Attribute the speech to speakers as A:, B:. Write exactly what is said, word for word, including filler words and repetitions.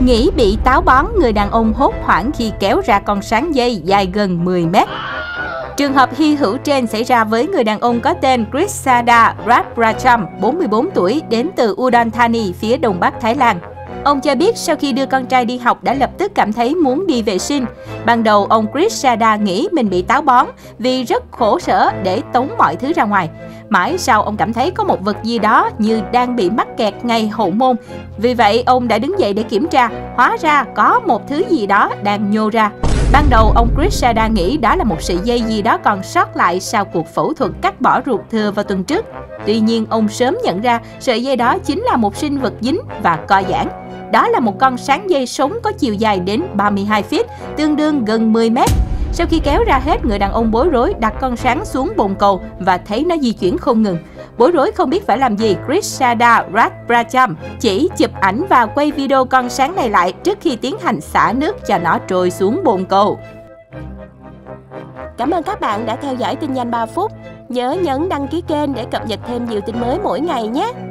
A: Nghĩ bị táo bón, người đàn ông hốt hoảng khi kéo ra con sáng dây dài gần mười mét. Trường hợp hy hữu trên xảy ra với người đàn ông có tên Krisada Ratpracham, bốn mươi bốn tuổi, đến từ Udon Thani, phía đông bắc Thái Lan. Ông cho biết sau khi đưa con trai đi học đã lập tức cảm thấy muốn đi vệ sinh. Ban đầu ông Krisada nghĩ mình bị táo bón vì rất khổ sở để tống mọi thứ ra ngoài. Mãi sau ông cảm thấy có một vật gì đó như đang bị mắc kẹt ngay hậu môn. Vì vậy ông đã đứng dậy để kiểm tra, hóa ra có một thứ gì đó đang nhô ra. Ban đầu ông Krisada nghĩ đó là một sợi dây gì đó còn sót lại sau cuộc phẫu thuật cắt bỏ ruột thừa vào tuần trước. Tuy nhiên ông sớm nhận ra sợi dây đó chính là một sinh vật dính và co giãn. Đó là một con sáng dây sống có chiều dài đến ba mươi hai feet, tương đương gần mười mét. Sau khi kéo ra hết, người đàn ông bối rối đặt con sáng xuống bồn cầu và thấy nó di chuyển không ngừng. Bối rối không biết phải làm gì, Krisada Ratpracham chỉ chụp ảnh và quay video con sáng này lại trước khi tiến hành xả nước cho nó trôi xuống bồn cầu.
B: Cảm ơn các bạn đã theo dõi tin nhanh ba phút. Nhớ nhấn đăng ký kênh để cập nhật thêm nhiều tin mới mỗi ngày nhé.